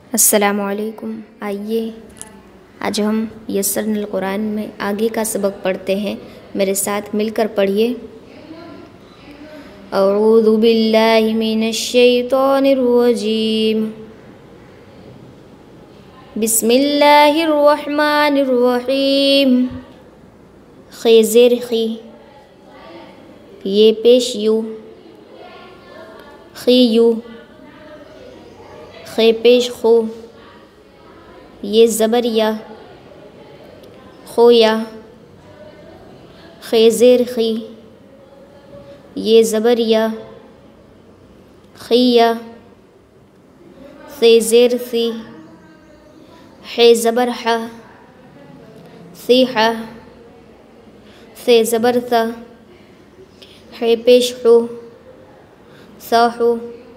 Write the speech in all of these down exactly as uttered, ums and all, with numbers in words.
अस्सलामुअलैकुम। आइए आज हम यस्सरनल कुरान में आगे का सबक पढ़ते हैं। मेरे साथ मिलकर पढ़िए। अऊज़ु बिल्लाहि मिनश शैतानिर रजीम। बिस्मिल्लाहिर रहमानिर रहीम। खे ज़ेर खी, ये पेश यू, खी यू, खे पेश खो, ये ज़बर या, खोया, खे ज़ेर खी, ये ज़बर या, खिया, थे ज़ेर थी, हे ज़बर हा, सीहा, थे ज़बर था, हे पेश हो, साहो,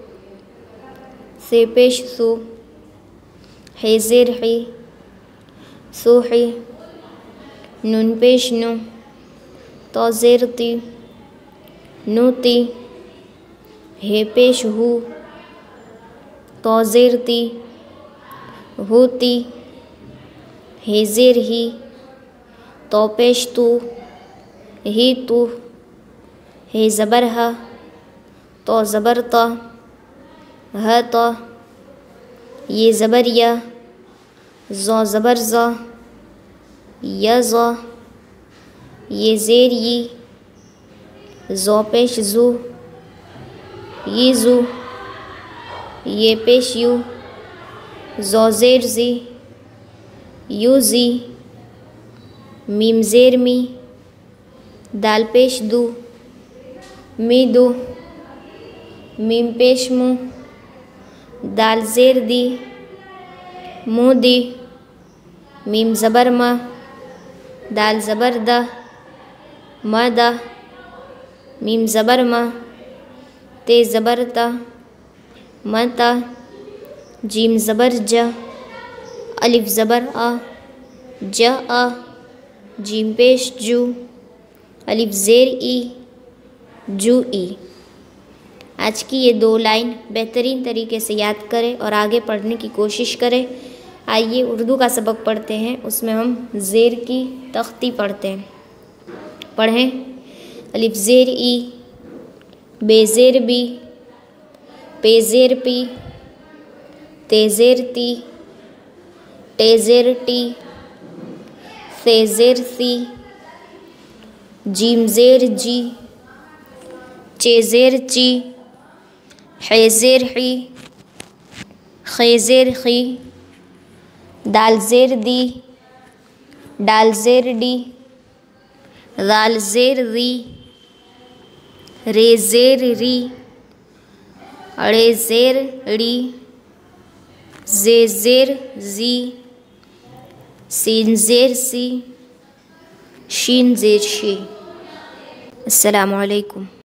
से पेश सु, हे ज़ेर ही, सूही, नून पेश नु, तो ज़ेर ती, नूती, हे पेश हु, तो ज़ेर ती, हुती, हे ज़ेर ही, तो पेश तू, ही तू, हे ज़बर हा, तो ज़बर ता, ह तो, ये ज़बर या, ज़ो ज़बर ज़ा, या ज़ा, ये ज़ेर यी, ज़ो पेश ज़ू, ये ज़ू, ये पेश यू, ज़ो ज़ेर ज़ी, यू ज़ी, मीम ज़ेर मी, दाल पेश दू, मी दू, मीम पेश मु, दाल ज़ेर दी, मुँह दी, मीम ज़बर मा, दाल ज़बर दा, म दा, मीम ज़बर मा, ते ज़बर ता, म ता, जीम ज़बर जा, अलिफ ज़बर आ, ज आ, जीम पेश जू, अलिफ ज़ेर ई, जू ई। आज की ये दो लाइन बेहतरीन तरीके से याद करें और आगे पढ़ने की कोशिश करें। आइए उर्दू का सबक पढ़ते हैं। उसमें हम ज़ेर की तख्ती पढ़ते हैं। पढ़ें। अलिफ ज़ेर ई, बे ज़ेर बी, पे ज़ेर पी, ते ज़ेर ती, टे ज़ेर टी, थे ज़ेर सी, जीम ज़ेर जी, चे ज़ेर ची, हे ज़ेर ही, खे ज़ेर खी, दाल ज़ेर दी, डाल ज़ेर डी, दाल ज़ेर री, रे ज़ेर री, अड़े ज़ेर ड़ी, जे ज़ेर जी, सीन ज़ेर सी, शीन ज़ेर शी। अस्सलामु अलैकुम।